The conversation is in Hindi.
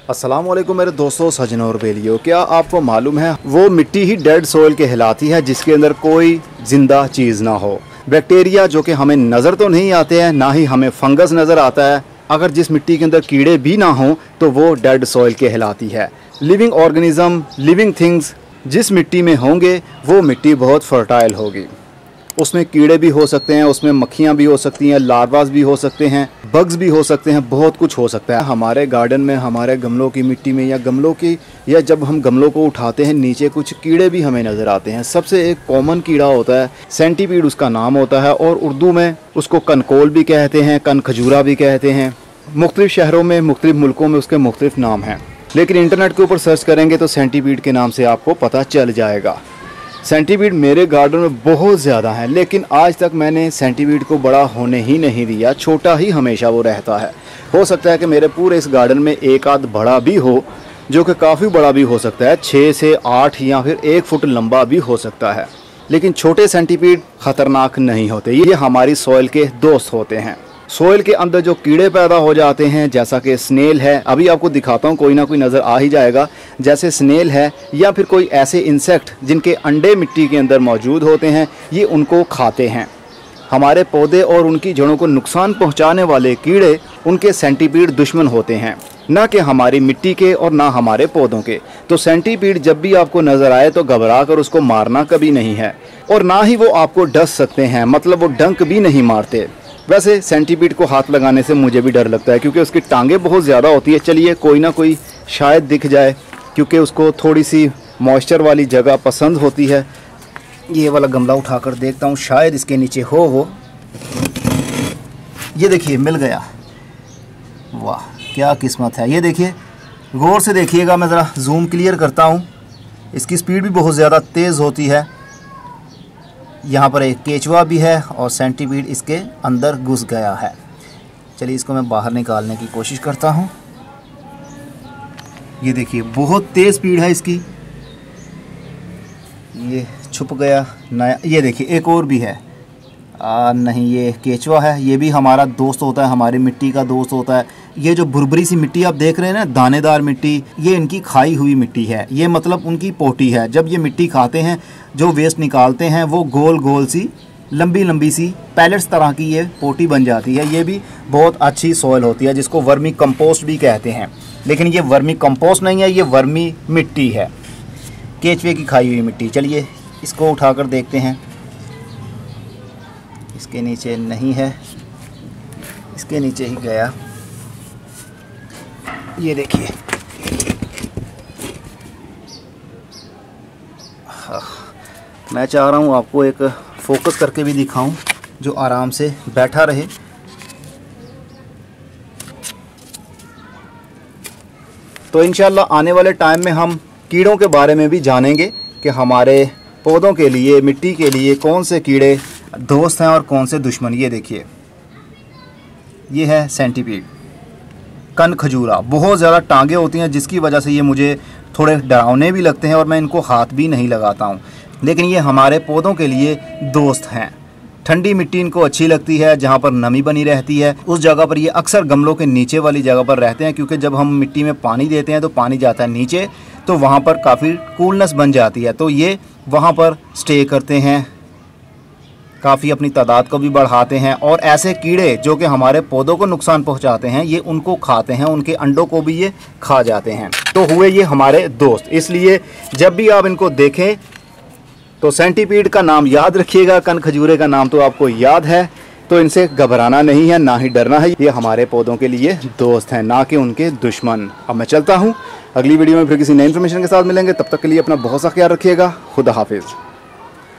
अस्सलामुअलैकुम मेरे दोस्तों, सजनों और बेलियों। क्या आपको मालूम है वो मिट्टी ही डेड सोइल कहलाती है जिसके अंदर कोई जिंदा चीज़ ना हो। बैक्टीरिया जो कि हमें नज़र तो नहीं आते हैं, ना ही हमें फंगस नज़र आता है। अगर जिस मिट्टी के अंदर कीड़े भी ना हों तो वो डेड सोइल कहलाती है। लिविंग ऑर्गेनिज्म, लिविंग थिंग्स जिस मिट्टी में होंगे वो मिट्टी बहुत फर्टाइल होगी। उसमें कीड़े भी हो सकते हैं, उसमें मक्खियाँ भी हो सकती हैं, लार्वास भी हो सकते हैं, बग्स भी हो सकते हैं, बहुत कुछ हो सकता है। हमारे गार्डन में, हमारे गमलों की मिट्टी में या जब हम गमलों को उठाते हैं नीचे कुछ कीड़े भी हमें नज़र आते हैं। सबसे एक कॉमन कीड़ा होता है सेंटीपीड, उसका नाम होता है, और उर्दू में उसको कनकोल भी कहते हैं, कन खजूरा भी कहते हैं। मुख्तलिफ शहरों में, मुख्तलिफ मुल्कों में उसके मुख्तलिफ नाम हैं, लेकिन इंटरनेट के ऊपर सर्च करेंगे तो सेंटीपीड के नाम से आपको पता चल जाएगा। सेंटीपीड मेरे गार्डन में बहुत ज़्यादा है, लेकिन आज तक मैंने सेंटीपीड को बड़ा होने ही नहीं दिया। छोटा ही हमेशा वो रहता है। हो सकता है कि मेरे पूरे इस गार्डन में एक आध बड़ा भी हो, जो कि काफ़ी बड़ा भी हो सकता है, 6 से 8 या फिर 1 फुट लंबा भी हो सकता है। लेकिन छोटे सेंटीपीड ख़तरनाक नहीं होते, ये हमारी सॉइल के दोस्त होते हैं। सोइल के अंदर जो कीड़े पैदा हो जाते हैं, जैसा कि स्नेल है, अभी आपको दिखाता हूँ, कोई ना कोई नज़र आ ही जाएगा, जैसे स्नेल है या फिर कोई ऐसे इंसेक्ट जिनके अंडे मिट्टी के अंदर मौजूद होते हैं, ये उनको खाते हैं। हमारे पौधे और उनकी जड़ों को नुकसान पहुँचाने वाले कीड़े, उनके सेंटीपीड दुश्मन होते हैं, ना कि हमारी मिट्टी के और ना हमारे पौधों के। तो सेंटीपीड जब भी आपको नज़र आए तो घबरा कर उसको मारना कभी नहीं है, और ना ही वो आपको डस सकते हैं, मतलब वो डंक भी नहीं मारते। वैसे सेंटीपीड को हाथ लगाने से मुझे भी डर लगता है क्योंकि उसकी टांगें बहुत ज़्यादा होती है। चलिए कोई ना कोई शायद दिख जाए, क्योंकि उसको थोड़ी सी मॉइस्चर वाली जगह पसंद होती है। ये वाला गमला उठाकर देखता हूँ, शायद इसके नीचे हो वो। ये देखिए, मिल गया। वाह क्या किस्मत है। ये देखिए, गौर से देखिएगा, मैं ज़रा जूम क्लियर करता हूँ। इसकी स्पीड भी बहुत ज़्यादा तेज़ होती है। यहाँ पर एक केचुआ भी है और सेंटीपीड इसके अंदर घुस गया है। चलिए इसको मैं बाहर निकालने की कोशिश करता हूँ। ये देखिए, बहुत तेज़ स्पीड है इसकी। ये छुप गया नया। ये देखिए, एक और भी है। नहीं, ये केचुआ है। ये भी हमारा दोस्त होता है, हमारी मिट्टी का दोस्त होता है। ये जो भुरभुरी सी मिट्टी आप देख रहे हैं ना, दानेदार मिट्टी, ये इनकी खाई हुई मिट्टी है। ये मतलब उनकी पोटी है। जब ये मिट्टी खाते हैं, जो वेस्ट निकालते हैं, वो गोल गोल सी, लंबी लंबी सी पैलेट्स तरह की ये पोटी बन जाती है। ये भी बहुत अच्छी सॉइल होती है, जिसको वर्मी कंपोस्ट भी कहते हैं। लेकिन ये वर्मी कंपोस्ट नहीं है, ये वर्मी मिट्टी है, केचुए की खाई हुई मिट्टी। चलिए इसको उठाकर देखते हैं। इसके नीचे नहीं है, इसके नीचे ही गया। ये देखिए, मैं चाह रहा हूँ आपको एक फोकस करके भी दिखाऊं, जो आराम से बैठा रहे। तो इंशाल्लाह आने वाले टाइम में हम कीड़ों के बारे में भी जानेंगे कि हमारे पौधों के लिए, मिट्टी के लिए कौन से कीड़े दोस्त हैं और कौन से दुश्मन। ये देखिए, ये है सेंटीपीड, कन खजूरा। बहुत ज़्यादा टांगे होती हैं, जिसकी वजह से ये मुझे थोड़े डरावने भी लगते हैं और मैं इनको हाथ भी नहीं लगाता हूँ। लेकिन ये हमारे पौधों के लिए दोस्त हैं। ठंडी मिट्टी इनको अच्छी लगती है, जहाँ पर नमी बनी रहती है, उस जगह पर ये अक्सर गमलों के नीचे वाली जगह पर रहते हैं, क्योंकि जब हम मिट्टी में पानी देते हैं तो पानी जाता है नीचे, तो वहाँ पर काफ़ी कूलनेस बन जाती है। तो ये वहाँ पर स्टे करते हैं, काफ़ी अपनी तादाद को भी बढ़ाते हैं। और ऐसे कीड़े जो कि हमारे पौधों को नुकसान पहुंचाते हैं, ये उनको खाते हैं, उनके अंडों को भी ये खा जाते हैं। तो हुए ये हमारे दोस्त। इसलिए जब भी आप इनको देखें तो सेंटीपीड का नाम याद रखिएगा, कन खजूरे का नाम तो आपको याद है। तो इनसे घबराना नहीं है, ना ही डरना है। ये हमारे पौधों के लिए दोस्त हैं, ना कि उनके दुश्मन। अब मैं चलता हूँ, अगली वीडियो में फिर किसी नई इन्फॉर्मेशन के साथ मिलेंगे। तब तक के लिए अपना बहुत सा ख्याल रखिएगा। खुदा हाफिज़।